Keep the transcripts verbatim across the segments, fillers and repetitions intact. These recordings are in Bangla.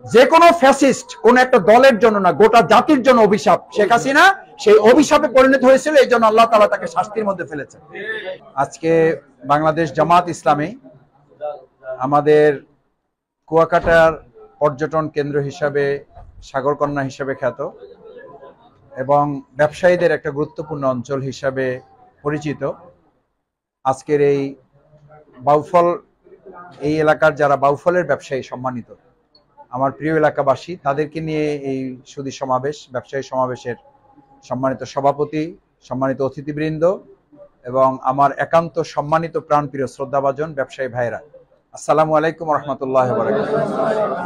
যে কোনো ফ্যাসিস্ট কোন একটা দলের জন্য না, গোটা জাতির জন্য অভিশাপ। শেখ হাসিনা সেই অভিশাপে পরিণত হয়েছিল, এই জন্য আল্লাহ তাআলা তাকে শাস্তির মধ্যে ফেলেছেন। আজকে বাংলাদেশ জামাত ইসলামী আমাদের কুয়াকাটার পর্যটন কেন্দ্র হিসাবে, সাগরকন্যা হিসাবে খ্যাত এবং ব্যবসায়ীদের একটা গুরুত্বপূর্ণ অঞ্চল হিসাবে পরিচিত, আজকের এই বাউফল, এই এলাকার যারা বাউফলের ব্যবসায়ী সম্মানিত, আমার প্রিয় এলাকাবাসী, তাদেরকে নিয়ে এই সুধী সমাবেশ, ব্যবসায়ী সমাবেশের সম্মানিত সভাপতি, সম্মানিত অতিথিবৃন্দ এবং আমার একান্ত সম্মানিত প্রাণপ্রিয় শ্রদ্ধাভাজন ব্যবসায়ী ভাইরা, আসসালামু আলাইকুম রহমতুল্লাহ ওয়া বারাকাতুহু।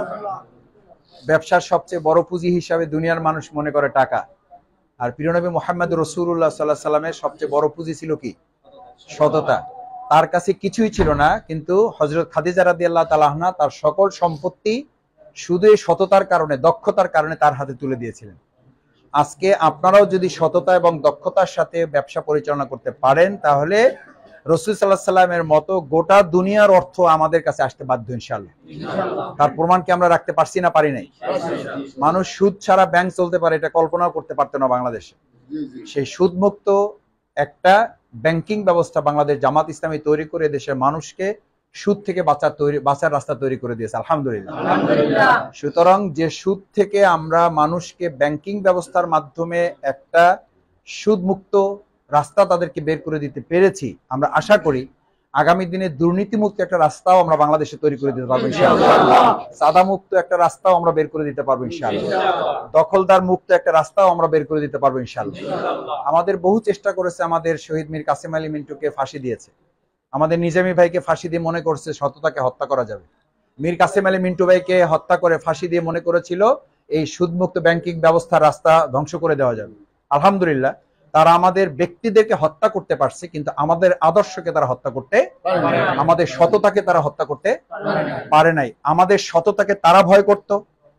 ব্যবসার সবচেয়ে বড় পুঁজি হিসাবে দুনিয়ার মানুষ মনে করে টাকা, আর প্রিয় নবী মুহাম্মদ রাসূলুল্লাহ সাল্লাল্লাহু আলাইহি সাল্লামের সবচেয়ে বড় পুঁজি ছিল কি? সততা। তার কাছে কিছুই ছিল না, কিন্তু হযরত খাদিজা রাদিয়াল্লাহু তাআলা আনহা তার সকল সম্পত্তি শুধু এই সততার কারণে, দক্ষতার কারণে তার হাতে তুলে দিয়েছিলেন। আজকে আপনারাও যদি সততা এবং দক্ষতার সাথে ব্যবসা পরিচালনা করতে পারেন, তাহলে রাসূল সাল্লাল্লাহু আলাইহি সাল্লামের মতো গোটা দুনিয়ার অর্থ আমাদের কাছে আসতে বাধ্য ইনশাআল্লাহ। তার প্রমাণ কি আমরা রাখতে পারছি না পারি নাই? মানুষ সুদ ছাড়া ব্যাংক চলতে পারে, এটা কল্পনাও করতে পারতো না বাংলাদেশে। সেই সুদমুক্ত একটা ব্যাংকিং ব্যবস্থা বাংলাদেশ জামাত ইসলামী তৈরি করে দেশের মানুষকে সুদ থেকে বাঁচার তৈরি বাঁচার রাস্তা তৈরি করে দিয়েছে, আলহামদুলিল্লাহ। সুতরাং যে সুদ থেকে আমরা মানুষকে ব্যাংকিং ব্যবস্থার মাধ্যমে একটা সুদমুক্ত রাস্তা তাদেরকে বের করে দিতে পেরেছি, আমরা আশা করি আগামী দিনে দুর্নীতিমুক্ত একটা রাস্তাও আমরা বাংলাদেশে তৈরি করে দিতে পারবো ইনশাআল্লাহ। সাদা মুক্ত একটা রাস্তাও আমরা বের করে দিতে পারবো ইনশাআল্লাহ। দখলদার মুক্ত একটা রাস্তাও আমরা বের করে দিতে পারবো ইনশাআল্লাহ। আমাদের বহু চেষ্টা করেছে, আমাদের শহীদ মীর কাসেম আলী মিন্টুকে ফাঁসি দিয়েছে, আমাদের নিজামী ভাইকে ফাঁসি দিয়ে মনে করছে সততাকে হত্যা করা যাবে, মীর কাসেম আলী মিন্টু ভাইকে হত্যা করে ফাঁসি দিয়ে মনে করেছিল এই সুদমুক্ত ব্যাংকিং ব্যবস্থার রাস্তা ধ্বংস করে দেওয়া যাবে। আলহামদুলিল্লাহ, তারা আমাদের ব্যক্তিদেরকে হত্যা করতে পারছে, কিন্তু আমাদের আদর্শকে তারা হত্যা করতে, আমাদের সততাকে তারা হত্যা করতে পারে নাই। আমাদের সততাকে তারা ভয় করত,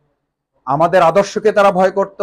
আমাদের আদর্শকে তারা ভয় করত,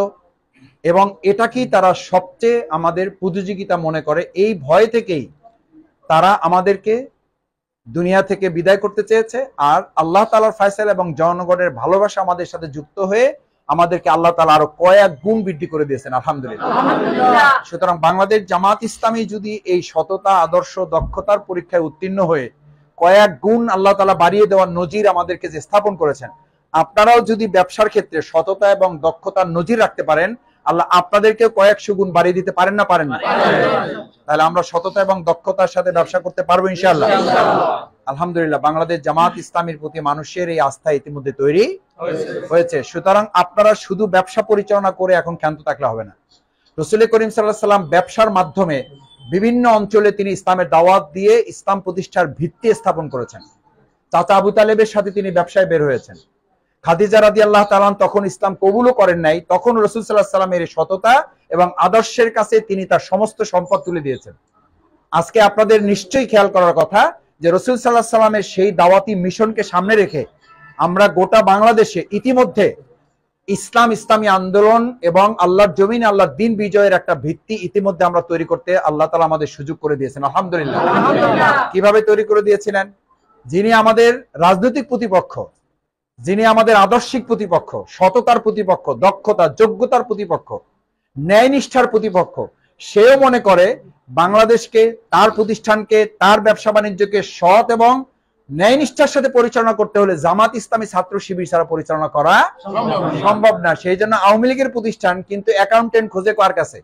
এবং এটাকেই তারা সবচেয়ে আমাদের প্রতিযোগিতা মনে করে। এই ভয় থেকেই তারা আমাদেরকে দুনিয়া থেকে বিদায় করতে চেয়েছে। আর আল্লাহ তাআলার ফয়সালা এবং জনগণের ভালোবাসা আমাদের সাথে যুক্ত হয়ে আমাদেরকে আল্লাহ তাআলা আরো কয়েক গুণ বৃদ্ধি করে দিয়েছেন, আলহামদুলিল্লাহ। সুতরাং বাংলাদেশ জামাত ইসলামী যদি এই সততা, আদর্শ, দক্ষতার পরীক্ষায় উত্তীর্ণ হয়ে কয়েক গুণ আল্লাহ তাআলা বাড়িয়ে দেওয়ার নজির আমাদেরকে যে স্থাপন করেছেন, আপনারাও যদি ব্যবসার ক্ষেত্রে সততা এবং দক্ষতার নজির রাখতে পারেন, আল্লাহ আপনাদেরকে কয়েকশো গুণ বাড়িয়ে দিতে পারেন না পারেন না? তাহলে আমরা সততা এবং দক্ষতার সাথে ব্যবসা করতে পারবো ইনশাআল্লাহ। আলহামদুলিল্লাহ, বাংলাদেশ জামাত ইসলামীর প্রতি মানুষের এই আস্থা ইতিমধ্যে তৈরি হয়েছে। সুতরাং আপনারা শুধু ব্যবসা পরিচালনা করে এখন ক্ষান্ত থাকলে হবে না। রাসূল করিম সাল্লাল্লাহু আলাইহি সাল্লাম ব্যবসার মাধ্যমে বিভিন্ন অঞ্চলে তিনি ইসলামের দাওয়াত দিয়ে ইসলাম প্রতিষ্ঠার ভিত্তি স্থাপন করেছেন। চাচা আবু তালেবের সাথে তিনি ব্যবসায় বের হয়েছেন। খাদিজা রাদিয়াল্লাহু তাআলা তখন ইসলাম কবুলও করেন নাই, তখন রাসূল সাল্লাল্লাহু আলাইহি সাল্লামের সততা এবং আদর্শের কাছে তিনি তার সমস্ত সম্পদ তুলে দিয়েছেন। আজকে আপনাদের নিশ্চয়ই খেয়াল করার কথা যে রাসূল সাল্লাল্লাহু আলাইহি সাল্লামের সেই দাওয়াতি মিশনকে সামনে রেখে আমরা গোটা বাংলাদেশে ইতিমধ্যে ইসলাম, ইসলামী আন্দোলন এবং আল্লাহর জমিনে আল্লাহর দ্বীন বিজয়ের একটা ভিত্তি ইতিমধ্যে আমরা তৈরি করতে আল্লাহ তাআলা আমাদের সুযোগ করে দিয়েছেন, আলহামদুলিল্লাহ। কিভাবে তৈরি করে দিয়েছিলেন? যিনি আমাদের রাজনৈতিক প্রতিপক্ষ, যিনি আমাদের আদর্শিক প্রতিপক্ষ, সততার প্রতিপক্ষ, দক্ষতা, যোগ্যতার প্রতিপক্ষ, ন্যায় নিষ্ঠার প্রতিপক্ষ, সেও মনে করে বাংলাদেশকে, তার প্রতিষ্ঠানকে, তার ব্যবসা বাণিজ্যকে সৎ এবং ন্যায় নিষ্ঠার সাথে পরিচালনা করতে হলে জামাত ইসলামী ছাত্র শিবির ছাড়া পরিচালনা করা সম্ভব না। সেই জন্য আওয়ামী লীগের প্রতিষ্ঠান কিন্তু অ্যাকাউন্টেন্ট খোঁজে কার কাছে?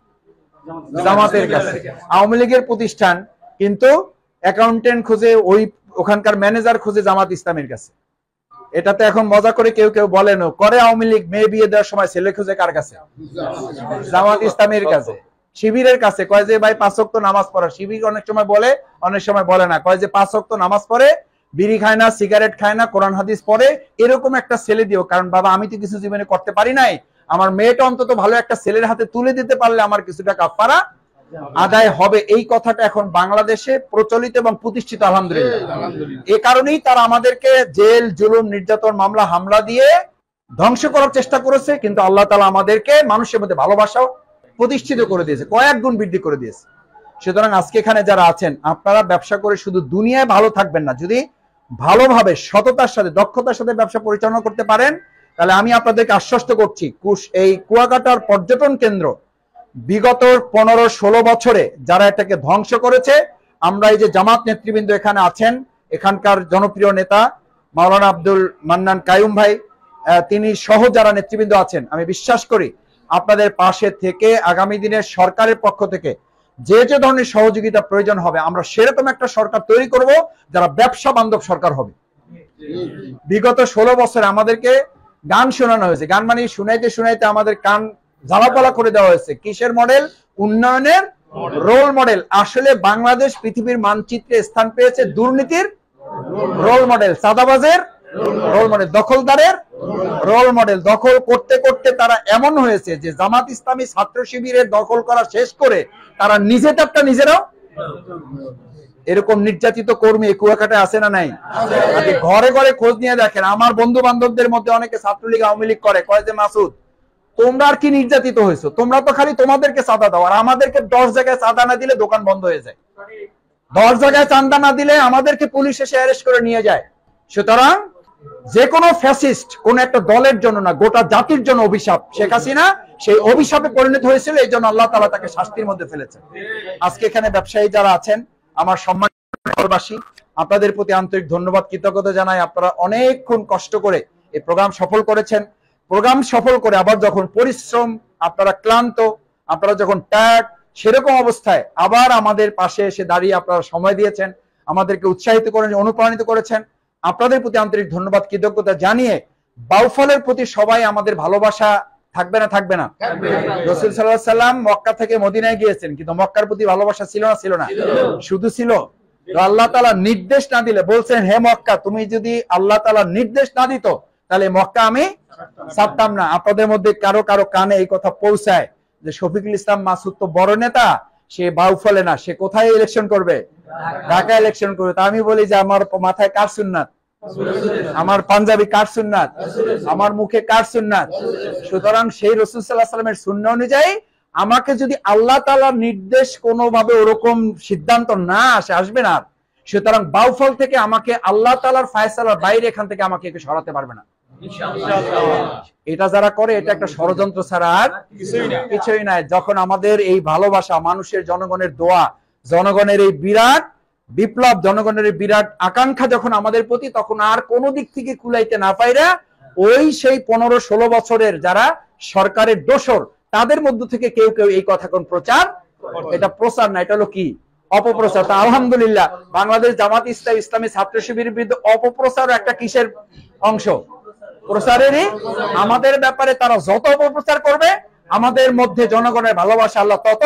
জামাতের কাছে। আওয়ামী লীগের প্রতিষ্ঠান কিন্তু অ্যাকাউন্টেন্ট খোঁজে, ওই ওখানকার ম্যানেজার খোঁজে জামাত ইসলামের কাছে। এটাতে এখন মজা করে কেউ কেউ বলেন করে আওয়ামী লীগ মেয়ে বিয়ে দেওয়ার সময় ছেলে খুঁজে কার কাছে? জামাত ইসলামের কাছে। শিবিরের কাছে কয় যে ভাই পাঁচ ওয়াক্ত নামাজ পড়া। শিবির অনেক সময় বলে, অনেক সময় বলে না, কয় যে পাঁচ ওয়াক্ত নামাজ পড়ে, বিড়ি খায় না, সিগারেট খায় না, কোরআন হাদিস পড়ে, এরকম একটা ছেলে দিও। কারণ বাবা আমি তো কিছু জীবনে করতে পারি নাই, আমার মেয়েটা অন্তত ভালো একটা ছেলের হাতে তুলে দিতে পারলে আমার কিছুটা কাফারা আদায় হবে। এই কথাটা এখন বাংলাদেশে প্রচলিত এবং প্রতিষ্ঠিত, আলহামদুলিল্লাহ। এই কারণেই তারা আমাদেরকে জেল, জুলুম, নির্যাতন, মামলা, হামলা দিয়ে ধ্বংস করার চেষ্টা করেছে, কিন্তু আল্লাহ তাআলা আমাদেরকে মানুষের মধ্যে ভালোবাসা প্রতিষ্ঠিত করে দিয়েছে, কয়েক গুণ বৃদ্ধি করে দিয়েছে। সুতরাং আজকে এখানে যারা আছেন, আপনারা ব্যবসা করে শুধু দুনিয়ায় ভালো থাকবেন না, যদি ভালোভাবে সততার সাথে, দক্ষতার সাথে ব্যবসা পরিচালনা করতে পারেন, তাহলে আমি আপনাদেরকে আশ্বস্ত করছি, এই কুয়াকাটার পর্যটন কেন্দ্র বিগত পনেরো ষোলো বছরে যারা এটাকে ধ্বংস করেছে, আমরা এই যে জামাত নেতৃবৃন্দ এখানে আছেন, এখানকার জনপ্রিয় নেতা মাওলানা আব্দুল মান্নান কায়ুম ভাই, তিনি সহ যারা নেতৃবৃন্দ আছেন, আমি বিশ্বাস করি আপনাদের পাশে থেকে আগামী দিনের সরকারের পক্ষ থেকে যে যে ধরনের সহযোগিতা প্রয়োজন হবে, আমরা সেরকম একটা সরকার তৈরি করব যারা ব্যবসা বান্ধব সরকার হবে। বিগত ষোলো বছরে আমাদেরকে গান শোনানো হয়েছে, গান মানে শুনাইতে শুনাইতে আমাদের কান জ্বালাপালা করে দেওয়া হয়েছে। কিসের মডেল? উন্নয়নের রোল মডেল। আসলে বাংলাদেশ পৃথিবীর মানচিত্রে স্থান পেয়েছে দুর্নীতির রোল মডেল, চাঁদাবাজের রোল মডেল, দখলদারের রোল মডেল। দখল করতে করতে তারা এমন হয়েছে যে জামাত ইসলামী ছাত্র শিবিরের দখল করা শেষ করে তারা নিজেদেরটা নিজেরাও এরকম নির্যাতিত কর্মী কুয়াকাটায় আছে না নাই? ঘরে ঘরে খোঁজ নিয়ে দেখেন। আমার বন্ধু বান্ধবদের মধ্যে অনেকে ছাত্রলীগ আওয়ামী লীগ করে, কয় যে মাসুদ তোমরা আর কি নির্যাতিত হয়েছো, তোমরা তো খালি তোমাদেরকে চাঁদা দাও, আর আমাদেরকে দশ জায়গায় চাঁদা না দিলে দোকান বন্ধ হয়ে যায়, দশ জায়গায় চাঁদা না দিলে আমাদেরকে পুলিশ এসে অ্যারেস্ট করে নিয়ে যায়। সুতরাং যে কোনো ফ্যাসিস্ট কোন একটা দলের জন্য না, গোটা জাতির জন্য অভিশাপ। শেখ হাসিনা সেই অভিশাপে পরিণত হয়েছিল, এই জন্য আল্লাহ তাআলা তাকে শাস্তির মধ্যে ফেলেছেন। আজকে এখানে ব্যবসায়ী যারা আছেন, আমার সম্মানবাসী, আপনাদের প্রতি আন্তরিক ধন্যবাদ, কৃতজ্ঞতা জানাই। আপনারা অনেকক্ষণ কষ্ট করে এই প্রোগ্রাম সফল করেছেন। প্রোগ্রাম সফল করে আবার যখন পরিশ্রম, আপনারা ক্লান্ত, আপনারা যখন টায়ার্ড, সেরকম অবস্থায় আবার আমাদের পাশে এসে দাঁড়িয়ে আপনারা সময় দিয়েছেন, আমাদেরকে উৎসাহিত করেন, অনুপ্রাণিত করেছেন। আপনাদের প্রতি আন্তরিক ধন্যবাদ, কৃতজ্ঞতা জানিয়ে বাউফলের প্রতি সবাই আমাদের ভালোবাসা থাকবে না থাকবে না? রাসূল সাল্লাল্লাহু আলাইহি সাল্লাম মক্কা থেকে মদিনায় গিয়েছেন, কিন্তু মক্কার প্রতি ভালোবাসা ছিল না ছিল না? শুধু ছিল। আল্লাহ তাআলা নির্দেশ না দিলে বলছেন, হে মক্কা, তুমি যদি আল্লাহ তাআলা নির্দেশ না দিত তাহলে মক্কা আমি ছাড়তাম না। আপনাদের মধ্যে কারো কারো কানে এই কথা পৌঁছায় যে শফিকুল ইসলাম মাসুদ তো বড় নেতা, সে বাউফলে না, সে কোথায় ইলেকশন করবে? ঢাকা ইলেকশন করবে। তা আমি বলি যে আমার মাথায় কার সুন্নাত, আমার পাঞ্জাবি কার সুন্নাত, আমার মুখে কার সুন্নাত? সুতরাং সেই রাসূল সাল্লাল্লাহু আলাইহি ওয়াসাল্লামের সুন্নাহ অনুযায়ী আমাকে যদি আল্লাহ তাআলার নির্দেশ কোনোভাবে ওরকম সিদ্ধান্ত না আসে, আসবে না। সুতরাং বাউফল থেকে আমাকে আল্লাহ তাআলার ফয়সালার বাইরে এখান থেকে আমাকে কেউ সরাতে পারবে না। এটা যারা করে এটা একটা ষড়যন্ত্র ছাড়া আর কিছুই নাই। যখন আমাদের এই ভালোবাসা, মানুষের জনগণের দোয়া, জনগণের এই বিরাট বিপ্লব, জনগণের এই বিরাট আকাঙ্ক্ষা যখন আমাদের প্রতি, তখন আর কোনো দিক থেকে কুলাইতে না পাইরা ওই সেই পনেরো ষোলো বছরের যারা সরকারের দোসর, তাদের মধ্য থেকে কেউ কেউ এই কথা কোন প্রচার, এটা প্রচার না, এটা হলো কি? অপপ্রচার। তা আলহামদুলিল্লাহ বাংলাদেশ জামাত ইসলামী ইসলামী ছাত্র শিবিরের বিরুদ্ধে অপপ্রচার একটা কিসের অংশ? প্রচারেরই। আমাদের ব্যাপারে তারা যত অপপ্রচার করবে, আমাদের মধ্যে জনগণের ভালোবাসা আল্লাহ তত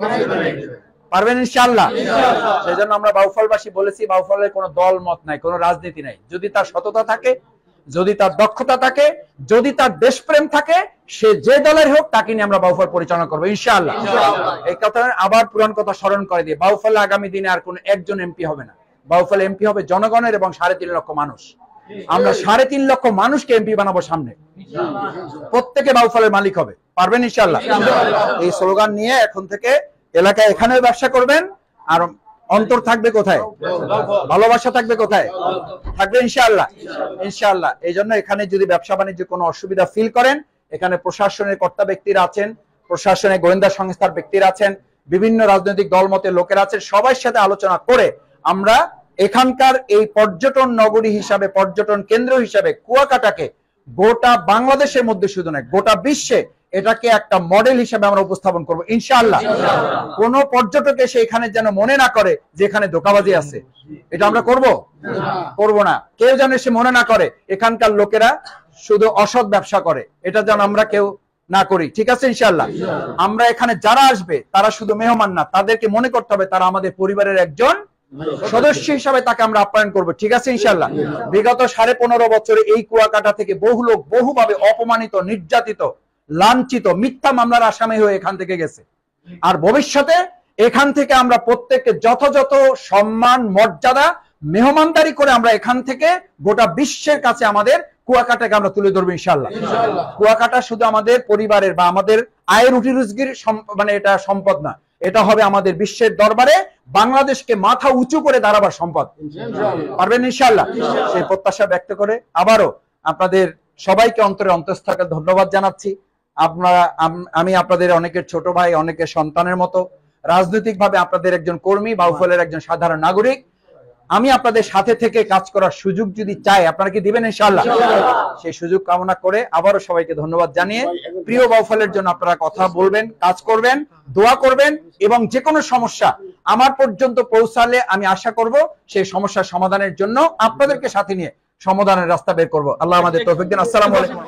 পারবেন ইনশাআল্লাহ। সেজন্য আমরা বাউফলবাসী বলেছি, বাউফলের কোনো দল মত নাই, কোনো রাজনীতি নাই। যদি তার সততা থাকে, যদি তার দক্ষতা থাকে, যদি তার দেশপ্রেম থাকে, সে যে দলের হোক তাকে নিয়ে আমরা বাউফল পরিচালনা করবো ইনশাআল্লাহ। এই কথা আবার পুরান কথা স্মরণ করে দিয়ে, বাউফলে আগামী দিনে আর কোন একজন এমপি হবে না, বাউফলে এমপি হবে জনগণের এবং সাড়ে তিন লক্ষ মানুষ। আমরা সাড়ে তিন লক্ষ মানুষকে এমপি বানাবো সামনে, প্রত্যেকে বাউফলের মালিক হবে, পারবেন ইনশাআল্লাহ। এই স্লোগান নিয়ে এখন থেকে এলাকায় এখানেও ব্যবসা করবেন, আর অন্তর থাকবে কোথায়? ভালোবাসা থাকবে কোথায়? থাকবে ইনশাআল্লাহ, ইনশাআল্লাহ। এই জন্য এখানে যদি ব্যবসা বাণিজ্য কোনো অসুবিধা ফিল করেন, এখানে প্রশাসনের কর্তা ব্যক্তিরা আছেন, প্রশাসনের গোয়েন্দা সংস্থার ব্যক্তিরা আছেন, বিভিন্ন রাজনৈতিক দলমতের লোকেরা আছেন, সবার সাথে আলোচনা করে আমরা এখানকার এই পর্যটন নগরী হিসাবে, পর্যটন কেন্দ্র হিসাবে কুয়াকাটাকে গোটা বাংলাদেশের মধ্যে শুধু নয়, গোটা বিশ্বে এটাকে একটা মডেল হিসাবে আমরা উপস্থাপন করব ইনশাআল্লাহ। কোন পর্যটক এসে এখানে যেন মনে না করে যে এখানে ধোঁকাবাজি আছে, এটা আমরা করব করব না। কেউ যেন এসে মনে না করে এখানকার লোকেরা শুধু অসৎ ব্যবসা করে, এটা যেন আমরা কেউ না করি, ঠিক আছে ইনশাআল্লাহ। আমরা এখানে যারা আসবে তারা শুধু মেহমান না, তাদেরকে মনে করতে হবে তারা আমাদের পরিবারের একজন সদস্য হিসাবে তাকে আমরা আপ্যায়ন করব, ঠিক আছে ইনশাআল্লাহ। বিগত সাড়ে পনেরো বছরে এই কুয়াকাটা থেকে বহু লোক বহুভাবে অপমানিত, নির্যাতিত, লাঞ্ছিত, মিথ্যা মামলার আসামি হয়ে এখান থেকে গেছে। আর ভবিষ্যতে এখান থেকে আমরা প্রত্যেককে যথাযথ সম্মান, মর্যাদা, মেহমানদারি করে আমরা এখান থেকে গোটা বিশ্বের কাছে আমাদের কুয়াকাটাকে আমরা তুলে ধরবো ইনশাআল্লাহ। কুয়াকাটা শুধু আমাদের পরিবারের বা আমাদের আয়ের রুটি রুজির মানে এটা সম্পদ না, এটা হবে আমাদের বিশ্বের দরবারে বাংলাদেশকে মাথা উঁচু করে দাঁড়াবার সম্পদ, পারবেন ইনশাআল্লাহ। সেই প্রত্যাশা ব্যক্ত করে আবারও আপনাদের সবাইকে অন্তরে অন্তঃস্থকে ধন্যবাদ জানাচ্ছি। আপনারা আমি আপনাদের অনেকের ছোট ভাই, অনেকের সন্তানের মতো, রাজনৈতিকভাবে আপনাদের একজন কর্মী, বাউফলের একজন সাধারণ নাগরিক। আমি আপনাদের সাথে থেকে কাজ করার সুযোগ যদি চাই, আপনারা কি দিবেন ইনশাআল্লাহ? সেই সুযোগ কামনা করে আবারও সবাইকে ধন্যবাদ জানিয়ে, প্রিয় বাউফলের জন্য আপনারা কথা বলবেন, কাজ করবেন, দোয়া করবেন, এবং যে কোনো সমস্যা আমার পর্যন্ত পৌঁছালে আমি আশা করব সেই সমস্যার সমাধানের জন্য আপনাদেরকে সাথে নিয়ে সমাধানের রাস্তা বের করব। আল্লাহ আমাদের তৌফিক দিন। আসসালামু আলাইকুম।